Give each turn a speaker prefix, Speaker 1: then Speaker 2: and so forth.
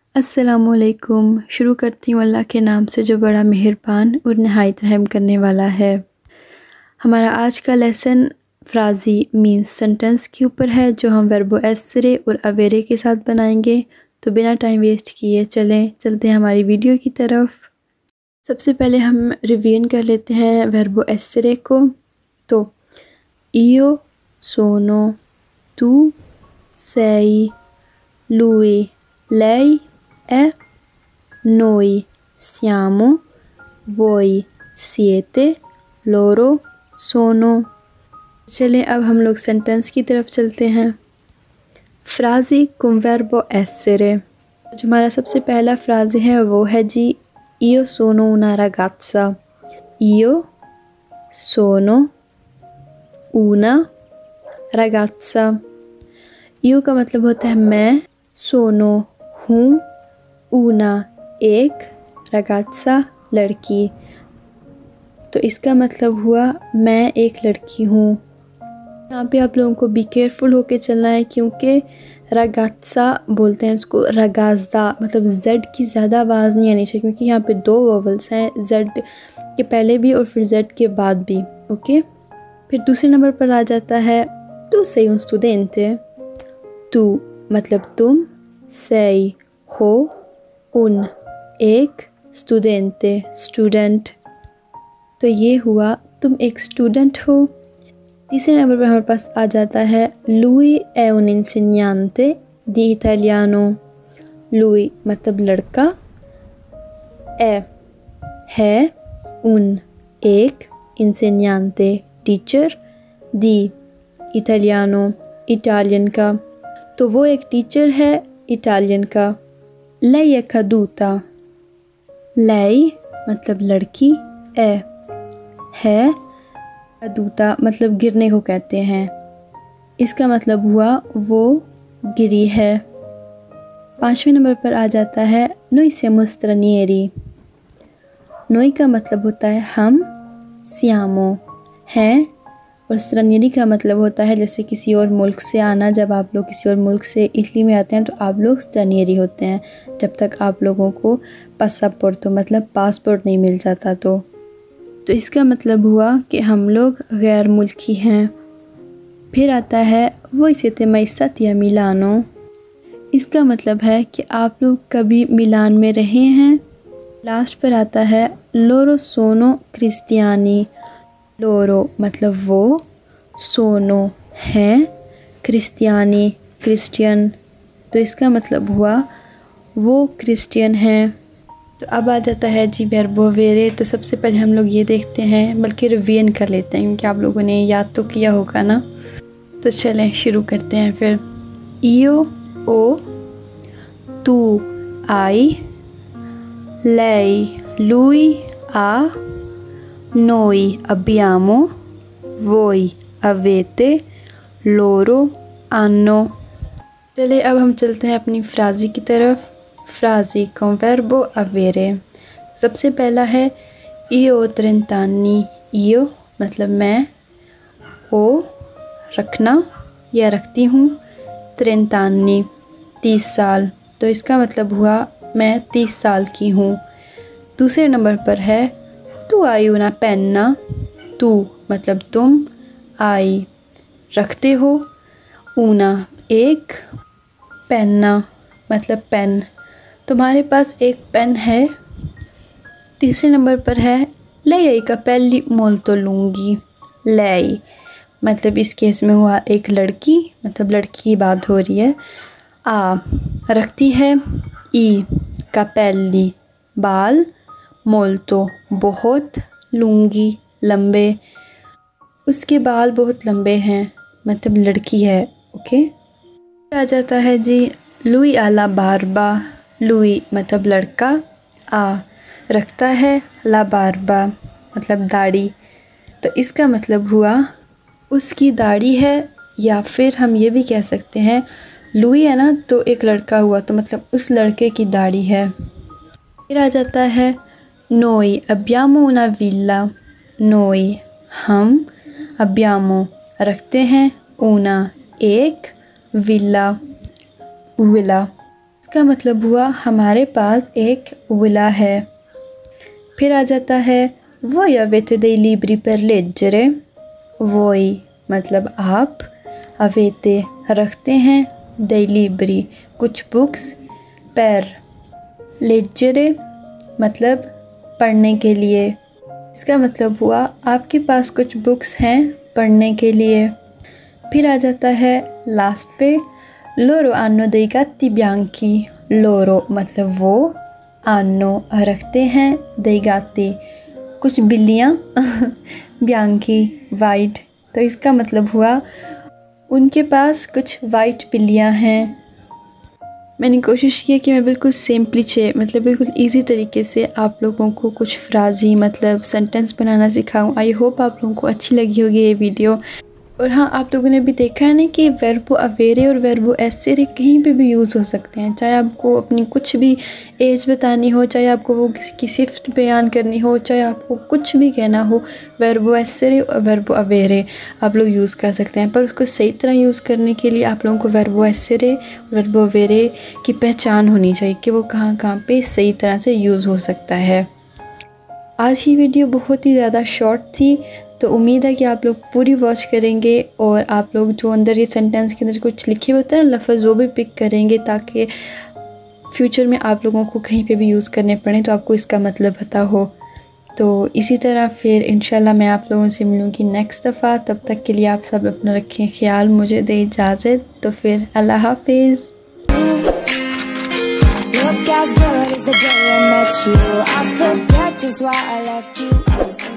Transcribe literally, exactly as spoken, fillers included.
Speaker 1: अस्सलामुअलैकुम। शुरू करती हूँ अल्लाह के नाम से जो बड़ा मेहरबान और नहायत रहम करने वाला है। हमारा आज का लेसन फ्राज़ी मीन्स सेंटेंस के ऊपर है जो हम वर्बो essere और avere के साथ बनाएंगे। तो बिना टाइम वेस्ट किए चलें चलते हैं हमारी वीडियो की तरफ। सबसे पहले हम रिवीजन कर लेते हैं वर्बो essere को। तो io sono, tu sei, lui lei è, noi siamo, voi siete, loro sono। चलें अब हम लोग सेंटेंस की तरफ चलते हैं। फ्राज़ी con verbo essere। जो हमारा सबसे पहला फ्राज़ी है वो है जी io sono una ragazza। io sono una ragazza। io का मतलब होता है मैं, sono हूँ, una एक, ragazza लड़की। तो इसका मतलब हुआ मैं एक लड़की हूँ। यहाँ पे आप लोगों को बी केयरफुल होके चलना है क्योंकि ragazza बोलते हैं इसको ragazza, मतलब z की ज़्यादा आवाज़ नहीं आनी चाहिए क्योंकि यहाँ पे दो वोवल्स हैं, z के पहले भी और फिर z के बाद भी। ओके, फिर दूसरे नंबर पर आ जाता है tu sei un studente। tu मतलब तुम, sei हो, un एक, studente स्टूडेंट। तो ये हुआ तुम एक स्टूडेंट हो। तीसरे नंबर पर हमारे पास आ जाता है lui è un insegnante di italiano। lui मतलब लड़का, è है, un एक, insegnante teacher, di italiano Italian का। तो वो एक टीचर है इटालियन का। lei è caduta। lei मतलब लड़की, è है, caduta मतलब गिरने को कहते हैं। इसका मतलब हुआ वो गिरी है। पाँचवें नंबर पर आ जाता है noi siamo stranieri। noi का मतलब होता है हम, siamo हैं, और stranieri का मतलब होता है जैसे किसी और मुल्क से आना। जब आप लोग किसी और मुल्क से इटली में आते हैं तो आप लोग stranieri होते हैं जब तक आप लोगों को पासपोर्ट तो मतलब पासपोर्ट नहीं मिल जाता। तो तो इसका मतलब हुआ कि हम लोग गैर मुल्की हैं। फिर आता है voi siete mai stati a Milano। इसका मतलब है कि आप लोग कभी मिलान में रहे हैं। लास्ट पर आता है loro sono cristiani। loro मतलब वो, sono हैं, cristiani क्रिश्चियन। तो इसका मतलब हुआ वो क्रिश्चियन हैं। तो अब आ जाता है जी वर्बो avere। तो सबसे पहले हम लोग ये देखते हैं, बल्कि रिवीजन कर लेते हैं क्योंकि आप लोगों ने याद तो किया होगा ना। तो चलें शुरू करते हैं फिर। io ho, tu hai, lei lui ha, noi abbiamo, voi avete, loro hanno। चलिए अब हम चलते हैं अपनी फ्राज़ी की तरफ। फ्राज़ी con verbo avere। सबसे पहला है io ho trent'anni। io मतलब मैं, o रखना या रखती हूँ, trent'anni तीस साल। तो इसका मतलब हुआ मैं तीस साल की हूँ। दूसरे नंबर पर है tu hai una penna। tu मतलब तुम, आई रखते हो, una एक, penna मतलब पेन, तुम्हारे पास एक पेन है। तीसरे नंबर पर है lei ha i capelli molto lunghi। lei मतलब इस केस में हुआ एक लड़की, मतलब लड़की की बात हो रही है। आ रखती है, i capelli बाल, molto बहुत, lunghi लंबे, उसके बाल बहुत लंबे हैं, मतलब लड़की है। ओके, आ जाता है जी lui ha la barba। lui मतलब लड़का, आ रखता है, la barba मतलब दाढ़ी। तो इसका मतलब हुआ उसकी दाढ़ी है, या फिर हम ये भी कह सकते हैं lui है ना तो एक लड़का हुआ तो मतलब उस लड़के की दाढ़ी है। फिर आ जाता है noi abbiamo una villa। noi हम, abbiamo रखते हैं, una एक, villa विला। इसका मतलब हुआ हमारे पास एक विला है। फिर आ जाता है voi avete dei libri per leggere। voi मतलब आप, avete रखते हैं, dei libri कुछ बुक्स, per leggere मतलब पढ़ने के लिए। इसका मतलब हुआ आपके पास कुछ बुक्स हैं पढ़ने के लिए। फिर आ जाता है लास्ट पे loro hanno dei gatti bianchi। loro मतलब वो, hanno रखते हैं, dei gatti कुछ बिल्लियाँ bianchi वाइट। तो इसका मतलब हुआ उनके पास कुछ वाइट बिल्लियाँ हैं। मैंने कोशिश की है कि मैं बिल्कुल सिंपली मतलब बिल्कुल इजी तरीके से आप लोगों को कुछ फ्राजी मतलब सेंटेंस बनाना सिखाऊं। आई होप आप लोगों को अच्छी लगी होगी ये वीडियो। और हाँ, आप लोगों ने भी देखा है ना कि वर्बो अवेरे और वर्बो एसेरे कहीं पे भी यूज़ हो सकते हैं। चाहे आपको अपनी कुछ भी एज बतानी हो, चाहे आपको वो किसी की सिफ्त बयान करनी हो, चाहे आपको कुछ भी कहना हो, वर्बो एसेरे और वर्बो अवेरे आप लोग यूज़ कर सकते हैं। पर उसको सही तरह यूज़ करने के लिए आप लोगों को वर्बो एसेरे वर्बो अवेरे की पहचान होनी चाहिए कि वो कहाँ कहाँ पर सही तरह से यूज़ हो सकता है। आज की वीडियो बहुत ही ज़्यादा शॉर्ट थी, तो उम्मीद है कि आप लोग पूरी वॉच करेंगे और आप लोग जो अंदर ये सेंटेंस के अंदर कुछ लिखे होते हैं ना लफ्ज़, वो भी पिक करेंगे ताकि फ्यूचर में आप लोगों को कहीं पे भी यूज़ करने पड़े तो आपको इसका मतलब पता हो। तो इसी तरह फिर इंशाल्लाह मैं आप लोगों से मिलूँगी नेक्स्ट दफ़ा। तब तक के लिए आप सब अपना रखें ख्याल, मुझे दे इजाज़त। तो फिर अल्लाह हाफिज़। Look as good as the day I met you. I forget just why I left you. I was